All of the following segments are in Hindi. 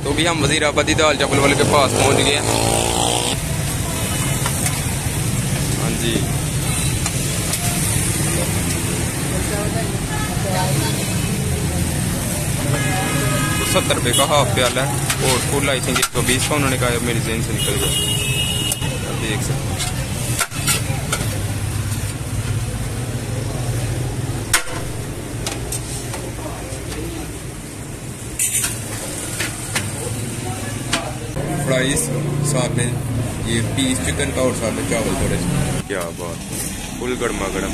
तो भी हम वजीराबादी दाल चावल वाले के पास पहुंच गए हैं। हाँ जी, 70 रुपये का हाफ प्याला है और फुल आई थिंक 120 का उन्होंने कहा, मेरी जेन से निकल गया। देख सकते हैं फ्राइज, साथ में ये पीस चिकन का और साथ में चावल थोड़े से। क्या बात, फुल गर्मा गर्म।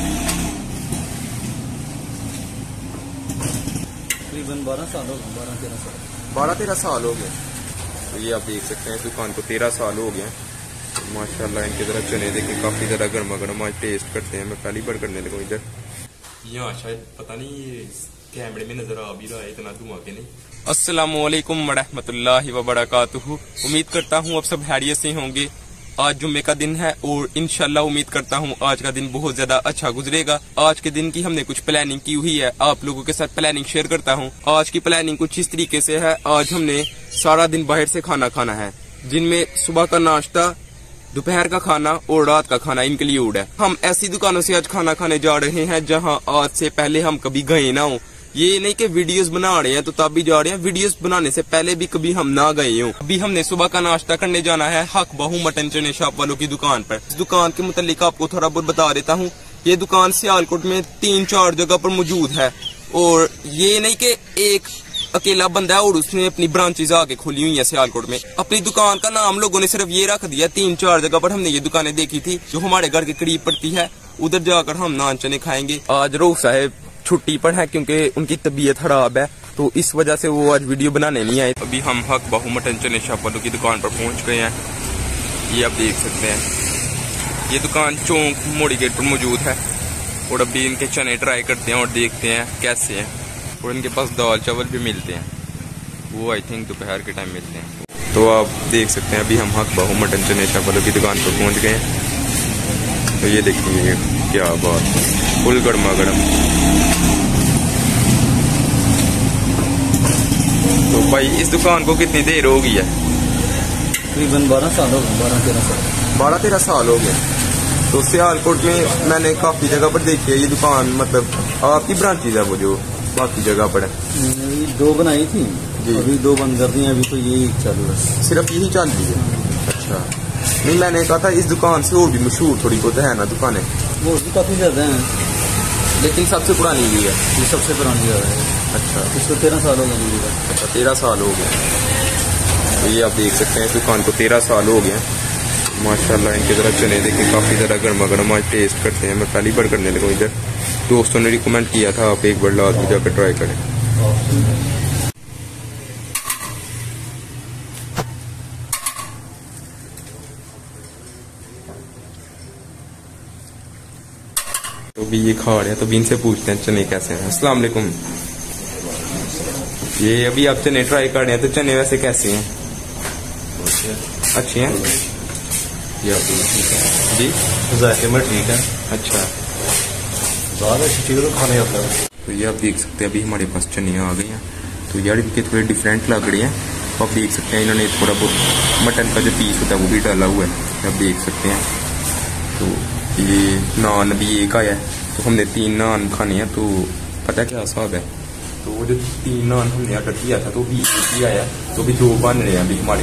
तकरीबन 12 साल हो गए, 12-13 साल हो गए। तो ये आप देख सकते हैं दुकान को 13 साल हो गए। माशाल्लाह इनके जरा चने देखें, काफी ज्यादा गर्मा गर्म। आज टेस्ट करते हैं। मैं पहली बार करने लगा इधर। यहाँ शायद पता नहीं कैमरे में नजर आ भी रहा है, इतना धुआं के नहीं। अस्सलामुअलैकुम वरहमतुल्लाहि वबरकातुहू। उम्मीद करता हूँ आप सब खैरियत से होंगे। आज जुम्मे का दिन है और इंशाल्लाह उम्मीद करता हूँ आज का दिन बहुत ज्यादा अच्छा गुजरेगा। आज के दिन की हमने कुछ प्लानिंग की हुई है, आप लोगों के साथ प्लानिंग शेयर करता हूँ। आज की प्लानिंग कुछ इस तरीके से है। आज हमने सारा दिन बाहर से खाना खाना है, जिनमें सुबह का नाश्ता, दोपहर का खाना और रात का खाना इंक्लूड है। हम ऐसी दुकानों से आज खाना खाने जा रहे हैं जहाँ आज से पहले हम कभी गए ना हो। ये नहीं कि वीडियोस बना रहे हैं तो तब भी जा रहे हैं, वीडियोस बनाने से पहले भी कभी हम ना गए हो। अभी हमने सुबह का नाश्ता करने जाना है हक बहू मटन चने शॉप वालों की दुकान पर। इस दुकान के मुतालिक आपको थोड़ा बहुत बता देता हूँ। ये दुकान सियालकोट में 3-4 जगह पर मौजूद है और ये नहीं कि एक अकेला बंदा है और उसने अपनी ब्रांचेज आगे खोली हुई है सियालकोट में। अपनी दुकान का नाम लोगों ने सिर्फ ये रख दिया। 3-4 जगह पर हमने ये दुकानें देखी थी जो हमारे घर के करीब पड़ती है। उधर जाकर हम नान चने खाएंगे। आज रऊफ साहब छुट्टी पर है क्योंकि उनकी तबीयत खराब है, तो इस वजह से वो आज वीडियो बनाने नहीं आए। अभी हम हक बहू मटन चने शॉप वालों की दुकान पर पहुंच गए हैं। ये आप देख सकते हैं, ये दुकान चौक मोड़ी गेट पर मौजूद है। और अभी इनके चने ट्राई करते हैं और देखते हैं कैसे हैं। और इनके पास दाल चावल भी मिलते हैं, वो आई थिंक दोपहर के टाइम मिलते हैं। तो आप देख सकते हैं अभी हम हक बहू मटन चने शॉप वालों की दुकान पर पहुँच गए हैं। तो ये देखिए क्या बात, फुल गर्मा गर्म। तो भाई इस दुकान को कितनी देर हो गई है? तकरीबन 12 साल हो गए, 12-13 साल। 12-13 साल हो गए। तो सियालकोट में मैंने काफी जगह पर देखी है ये दुकान। मतलब आपकी ब्रांचेज है वो जो बाकी जगह पर है? 2 बनाई थी जी, अभी 2 बंद कर दी हैं। अभी तो यही चालू है, सिर्फ यही चल रही है। अच्छा, नहीं मैंने कहा था इस दुकान से और भी मशहूर थोड़ी बहुत है ना दुकानें? वो भी काफी ज्यादा है, लेकिन सबसे पुरानी ये है। ये सबसे पुरानी जगह है। अच्छा, इसको 13 साल हो गए। अच्छा 13 साल हो गए। तो ये आप देख सकते हैं इस दुकान को 13 साल हो गए। माशाल्लाह इनके जरा चने देखें, काफी ज़्यादा गर्मा गर्म। आज टेस्ट करते हैं। मैं पहली बार करने लगा इधर। दोस्तों ने रिकमेंड किया था आप एक बार लाजमी जाकर ट्राई करें। तो भी ये खा रहे हैं, तो भी इनसे पूछते हैं चने कैसे हैं। अस्सलाम वालेकुम। ये अभी आप चने ट्राई कर रहे हैं, तो चने वैसे कैसे हैं? अच्छे हैं जी, जायके में ठीक है। अच्छा, ज़्यादा अच्छी चीज़ तो खाने होता है। तो ये आप देख सकते हैं अभी हमारे पास चने आ गए हैं। तो यार इनके थोड़े डिफरेंट लग रहे हैं। तो आप देख सकते हैं इन्होंने थोड़ा बहुत मटन का जो पीस होता है वो भी डाला हुआ है, आप देख सकते हैं। तो ये नान भी एक आया है। तो हमने 3 नान खाने हैं। तो पता क्या हिसाब है, तो वो जो 3 नान हमने ऑर्डर किया था तो भी एक ही आया। तो भी 2 बन रहे हैं अभी हमारे।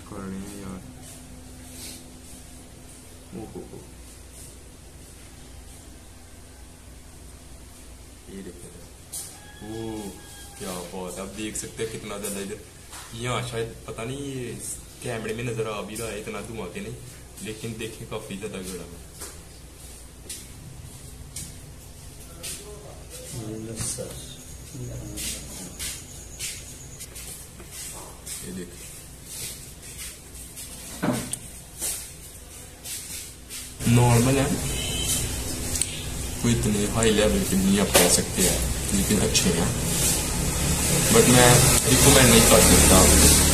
ये देखिए, वो क्या बात है। आप देख सकते हैं कितना ज्यादा इधर। यहाँ शायद पता नहीं ये कैमरे में नजर आ भी रहा है, इतना धुआं के नहीं, लेकिन देखें काफी ज्यादा गड़ा है। ये देखिए, नॉर्मल है, कोई इतने हाई लेवल के नहीं आप कह सकते हैं, लेकिन अच्छे हैं। बट मैं रिकमेंड नहीं कर सकता आपको।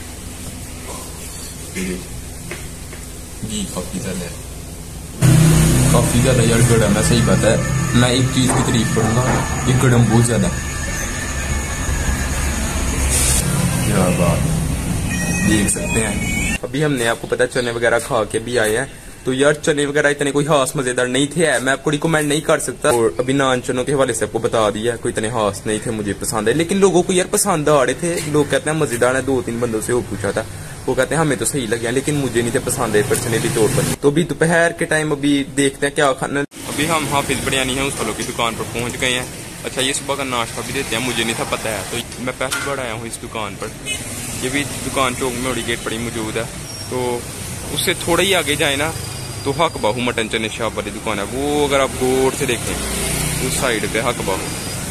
घी काफी ज्यादा है, काफी ज्यादा यार गरम है। सही बात है, मैं एक चीज की तारीफ करूंगा, ये गरम बहुत ज्यादा है। क्या बात, देख सकते हैं। अभी हमने आपको पता चने वगैरह खा के भी आए हैं, तो यार चने वगैरह इतने कोई खास मजेदार नहीं थे, मैं आपको रिकमेंड नहीं कर सकता। और अभी नान चनों के हवाले से आपको बता दिया, कोई इतने खास नहीं थे, मुझे पसंद है, लेकिन लोगों को यार पसंद आ रहे थे। लोग कहते हैं मजेदार है, 2-3 बंदों से वो पूछा था, वो कहते हैं हमें तो सही लगे, लेकिन मुझे नहीं थे पसंद है पर्सनली तौर पर। तो अभी दोपहर के टाइम अभी देखते हैं क्या खाना। अभी हम हाफिज बिरयानी है उस वालों की दुकान पर पहुंच गए हैं। अच्छा, ये सुबह का नाश्ता भी देते हैं, मुझे नहीं था पता है, तो मैं पहली बार आया हूँ इस दुकान पर। ये भी दुकान चौक में बड़ी गेट पर ही मौजूद है, तो उससे थोड़ा ही आगे जाए ना तो हक बाहू मटन चने शॉप वाली दुकान है, वो अगर आप गौर से देखें उस साइड पे हक बाहू,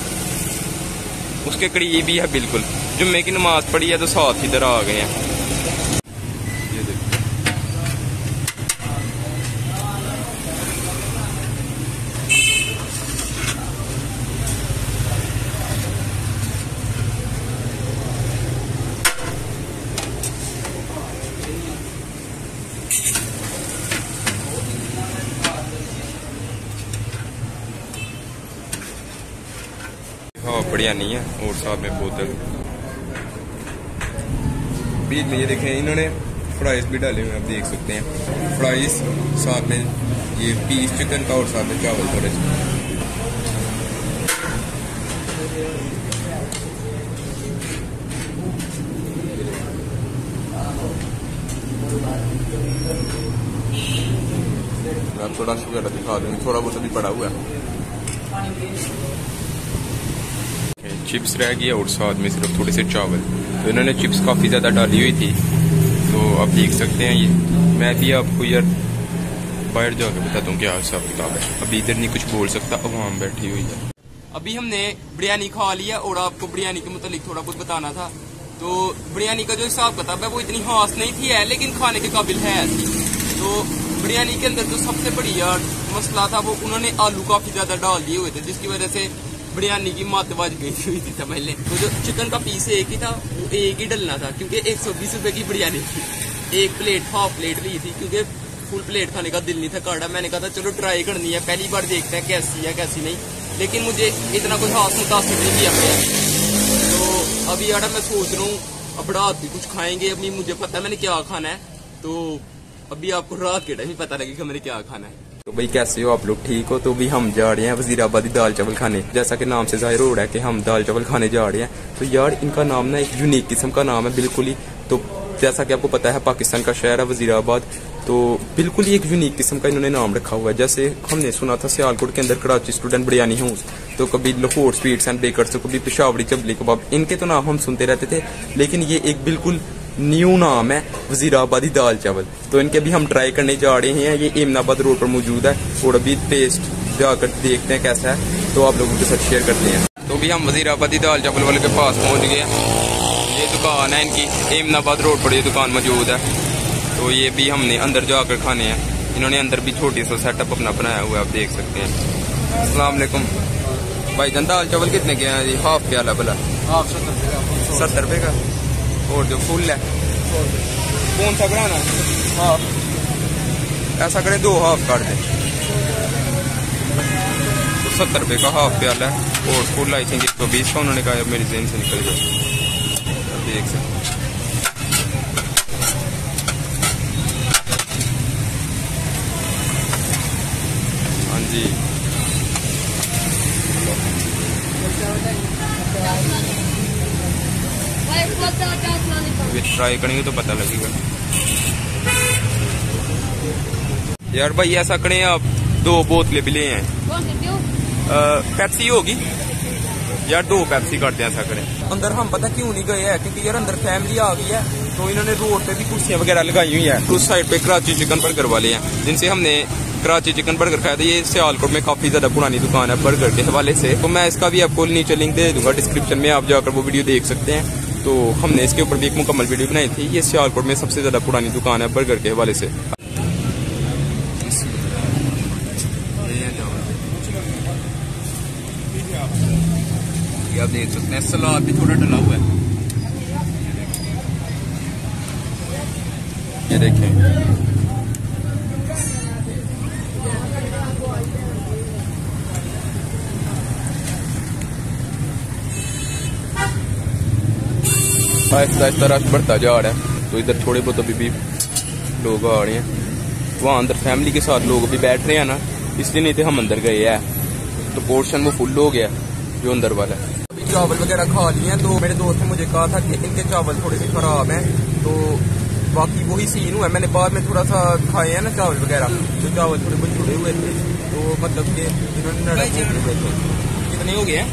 उसके करीब ही है बिल्कुल। जुम्मे की नमाज पढ़ी है तो साथ इधर आ गए हैं। ये देखो, हाँ बढ़िया नहीं है, और साथ में बोतल। बीच में ये देखें इन्होंने फ्राइज भी डाले हुए हैं, आप देख सकते हैं फ्राइज, साथ में ये पीस चिकन का और साथ में चावल थोड़े से। मैं थोड़ा शुगर दिखा दूंगी, थोड़ा बहुत अभी पड़ा हुआ है। चिप्स रह गया और साथ में सिर्फ थोड़े से चावल, तो इन्होंने चिप्स काफ़ी ज़्यादा डाली हुई थी, तो आप देख सकते हैं। ये मैं भी आपको यार बाहर जाकर बताता हूँ क्या हिसाब किताब है, अभी इधर नहीं कुछ बोल सकता, अवाम बैठी हुई है। अभी हमने बिरयानी खा लिया और आपको बिरयानी के मुतालिक थोड़ा बहुत बताना था। तो बिरयानी का जो हिसाब किताब है वो इतनी खास नहीं थी है, लेकिन खाने के काबिल है ऐसी। तो बिरयानी के अंदर जो सबसे बड़ी यार मसला था वो उन्होंने आलू काफ़ी ज़्यादा डाल दिए हुए थे, जिसकी वजह से बिरयानी की मात बाज गई हुई थी पहले। तो जो चिकन का पीस एक ही था वो एक ही डलना था, क्योंकि 120 रुपए की बिरयानी थी। एक प्लेट हाफ प्लेट ली थी, क्योंकि फुल प्लेट खाने का दिल नहीं था काटा। मैंने कहा था चलो ट्राई करनी है, पहली बार देखते हैं कैसी है कैसी नहीं, लेकिन मुझे इतना कोई खास मुतासिर नहीं किया गया। तो अभी यार मैं सोच रहा हूँ अब रात भी कुछ खाएंगे, अभी मुझे पता है मैंने क्या खाना है, तो अभी आपको रात के टाइम पता लगेगा मैंने क्या खाना है। तो भाई कैसे हो आप लोग, ठीक हो? तो भी हम जा रहे हैं वजीराबादी दाल चावल खाने, जैसा कि नाम से जाहिर हो रहा है कि हम दाल चावल खाने जा रहे हैं। तो यार इनका नाम ना एक यूनिक किस्म का नाम है बिल्कुल ही। तो जैसा कि आपको पता है पाकिस्तान का शहर है वजीराबाद, तो बिल्कुल ही एक यूनिक किस्म का इन्होंने नाम रखा हुआ है। जैसे हमने सुना था सियालकोट के अंदर कराची स्टूडेंट बिरयानी हाउस, तो कभी लाहौर स्वीट्स एंड बेकर्स, तो कभी पेशावरी चबली कबाब, इनके तो नाम हम सुनते रहते थे, लेकिन ये एक बिल्कुल न्यू नाम है वजीराबादी दाल चावल। तो इनके भी हम ट्राई करने जा रहे हैं, ये एमनाबाद रोड पर मौजूद है, और अभी टेस्ट जाकर देखते हैं कैसा है, तो आप लोगों के साथ शेयर करते हैं। तो भी हम वजीराबादी दाल चावल वाले के पास पहुंच गए हैं। ये दुकान है इनकी, एमनाबाद रोड पर ये दुकान मौजूद है, तो ये भी हमने अंदर जाकर खाने हैं। इन्होंने अंदर भी छोटी सा सेटअप अपना बनाया हुआ है, आप देख सकते हैं। अस्सलाम वालेकुम भाईजान, दाल चावल कितने के हैं जी? हाफ प्याला भला? हाफ 70 रुपये का। और जो फुल है कौन सा बनाना है? हाफ। ऐसा करें 2 हाफ कर दें, तो 70 रुपये का हाफ प्याला है, और फुल आई थिंक 120 का उन्होंने कहा, मेरी जेन से निकल गया। देख सकते हाँ जी, ट्राई करेंगे तो पता लगेगा। यार भाई ऐसा करें आप 2 बोतलें भी ले आए। पेप्सी होगी यार, 2 पेप्सी करते हैं। ऐसा करें। अंदर हम पता क्यों नहीं गए हैं, क्योंकि यार अंदर फैमिली आ गई है, तो इन्होंने रोड पे भी कुर्सियां वगैरह लगाई हुई है। उस साइड पे कराची चिकन बर्गर वाले हैं, जिनसे हमने कराची चिकन बर्गर खाया था। ये सियालकोट में काफी ज्यादा पुरानी दुकान है बर्गर के हवाले से, तो मैं इसका भी आपको नीचे लिंक दे दूंगा डिस्क्रिप्शन में, आप जाकर वो वीडियो देख सकते हैं। तो हमने इसके ऊपर भी एक मुकम्मल वीडियो बनाई थी। ये सियालकोट में सबसे ज्यादा पुरानी दुकान है बर्गर के हवाले से। आप देख सकते हैं सलाद भी थोड़ा डला हुआ है, ये देखें। आहिस्ता आहिस्ता रश बढ़ता जा रहा है। तो इधर थोड़े बहुत अभी भी लोग आ रहे हैं। वहाँ अंदर फैमिली के साथ लोग भी बैठ रहे हैं ना, इसलिए नहीं थे हम अंदर गए हैं। तो पोर्शन वो फुल हो गया जो अंदर वाला है। अभी चावल वगैरह खा लिए हैं। तो मेरे दोस्त ने मुझे कहा था कि इनके चावल थोड़े से खराब हैं, तो बाकी वही सीन हुआ। मैंने बाद में थोड़ा सा खाए हैं ना चावल वगैरह, तो चावल थोड़े बहुत जुड़े हुए थे। तो मतलब कि इन्होंने कितने हो गए हैं?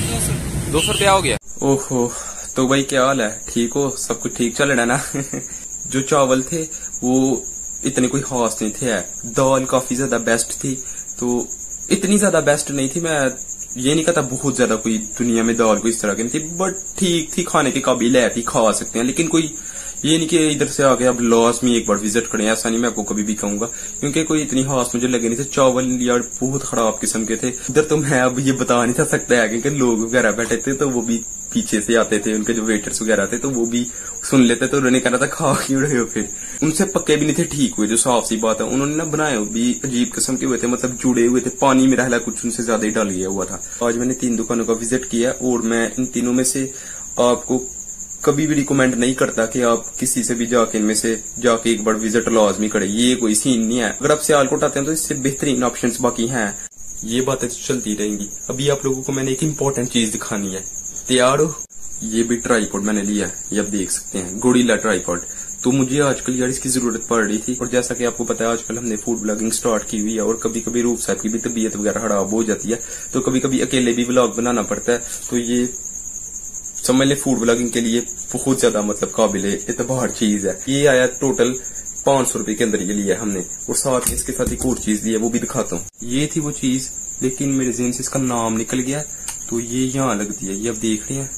200 रुपया हो गया। ओहो, तो भाई क्या हाल है? ठीक हो? सब कुछ ठीक चल रहा है ना? जो चावल थे वो इतने कोई खास नहीं थे। दाल काफी ज्यादा बेस्ट थी, तो इतनी ज्यादा बेस्ट नहीं थी। मैं ये नहीं कहता बहुत ज्यादा कोई दुनिया में दाल कोई इस तरह की नहीं थी, बट ठीक थी, खाने के काबिल है, थी, खा सकते हैं। लेकिन कोई ये नहीं कि इधर से आके अब लाजमी एक बार विजिट करें, ऐसा नहीं मैं आपको कभी भी कहूंगा, क्योंकि कोई इतनी खास मुझे लगे नहीं थे। चावल यार बहुत खराब किस्म के थे इधर। तो मैं अब ये बता नहीं था सकता है, क्योंकि लोग वगैरह बैठे थे तो वो भी पीछे से आते थे, उनके जो वेटर्स वगैरह थे तो वो भी सुन लेते। तो उन्होंने कहना था खा क्यों रहे हो? फिर उनसे पक्के भी नहीं थे ठीक हुए, जो साफ सी बात है। उन्होंने ना बनाए भी अजीब किस्म के हुए थे, मतलब जुड़े हुए थे, पानी में रहला कुछ उनसे ज्यादा ही डाल गया हुआ था। आज मैंने 3 दुकानों का विजिट किया और मैं इन तीनों में से आपको कभी भी रिकमेंड नहीं करता कि आप किसी से भी जाके इनमें से जाके एक बार विजिट लाजमी करें। ये कोई सीन नहीं है। अगर आप सियालकोट आते हैं तो इससे बेहतरीन ऑप्शंस बाकी हैं। ये बातें तो चलती रहेंगी। अभी आप लोगों को मैंने एक इम्पोर्टेंट चीज दिखानी है। तैयार हो? ये भी ट्राईपॉड मैंने लिया है, ये आप देख सकते हैं, गोरिल्ला ट्राईपॉड। तो मुझे आजकल यार इसकी जरूरत पड़ रही थी, और जैसा कि आपको पता है आजकल हमने फूड ब्लॉगिंग स्टार्ट की हुई है, और कभी कभी रूप साहब की भी तबीयत वगैरह खराब हो जाती है, तो कभी कभी अकेले भी व्लॉग बनाना पड़ता है। तो ये समझ ले फूड ब्लॉगिंग के लिए बहुत ज्यादा मतलब काबिल एतबार चीज है। ये आया टोटल 500 रुपए के अंदर ये लिया हमने, और साथ में इसके साथ एक और चीज ली है, वो भी दिखाता हूँ। ये थी वो चीज, लेकिन मेरे ज़हन से इसका नाम निकल गया। तो ये यहाँ लगती है, ये आप देख रहे हैं,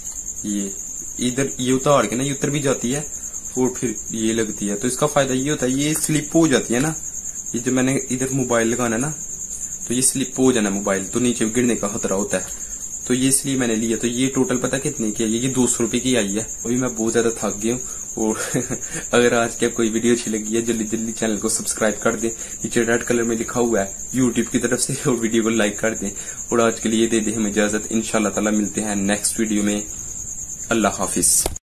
ये इधर ये उतार के ना ये उतर भी जाती है और फिर ये लगती है। तो इसका फायदा ये होता है, ये स्लिप हो जाती है ना, ये जब मैंने इधर मोबाइल लगाना ना तो ये स्लिप हो जाना मोबाइल, तो नीचे गिरने का खतरा होता है। तो ये इसलिए मैंने लिया। तो ये टोटल पता कितने की है? ये 200 रुपए की आई है। अभी मैं बहुत ज्यादा थक गया हूँ, और अगर आज की आपको वीडियो अच्छी लगी है जल्दी जल्दी चैनल को सब्सक्राइब कर दें। नीचे रेड कलर में लिखा हुआ है यूट्यूब की तरफ से, और वीडियो को लाइक कर दें। और आज के लिए दे दें हमें इजाजत। इंशाल्लाह ताला मिलते हैं नेक्स्ट वीडियो में। अल्लाह हाफिज।